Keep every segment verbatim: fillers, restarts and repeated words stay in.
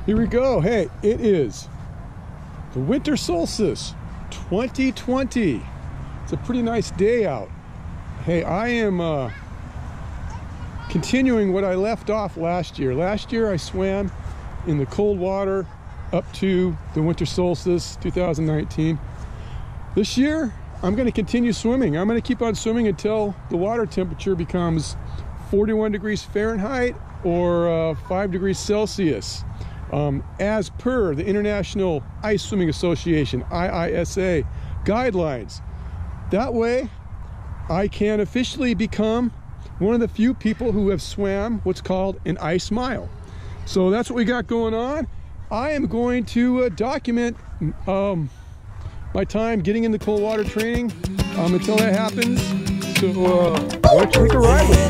Here we go. Hey, it is the Winter Solstice twenty twenty. It's a pretty nice day out. Hey, I am uh, continuing what I left off last year. Last year I swam in the cold water up to the Winter Solstice two thousand nineteen. This year I'm going to continue swimming. I'm going to keep on swimming until the water temperature becomes forty-one degrees Fahrenheit or uh, five degrees Celsius. Um, as per the International Ice Swimming Association, I I S A guidelines. That way I can officially become one of the few people who have swam what's called an ice mile. So that's what we got going on. I am going to uh, document um, my time getting into cold water training um, until that happens. So uh, let's take a ride with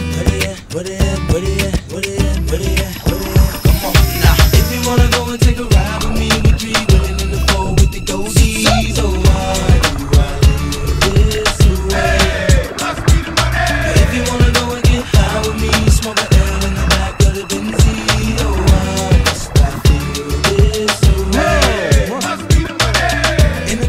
If you wanna go and take a ride with me, we three women in the four with the goatees. Oh, why do I live this way? Hey, must be the money. If you wanna go and get high with me, smoke a L in the back of the Benzie. Oh, why must I feel this way? Hey, must be the money. In the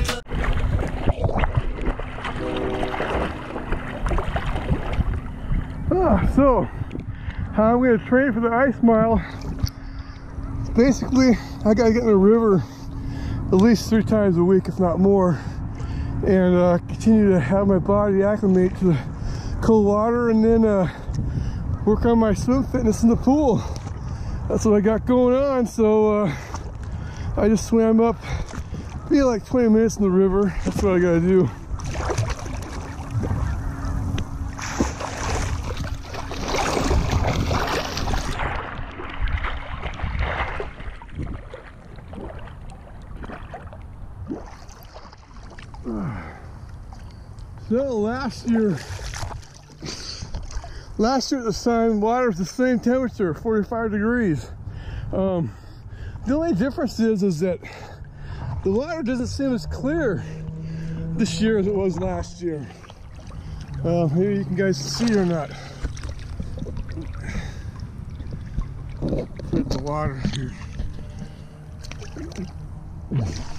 club. Ah, so how I'm going to train for the ice mile. Basically, I gotta get in the river at least three times a week, if not more, and uh, continue to have my body acclimate to the cold water, and then uh, work on my swim fitness in the pool. That's what I got going on. So uh, I just swam up, be like twenty minutes in the river. That's what I gotta do. So last year, last year at the sun, water was the same temperature, forty-five degrees. Um, the only difference is, is that the water doesn't seem as clear this year as it was last year. Uh, maybe you can guys see or not. Put the water here.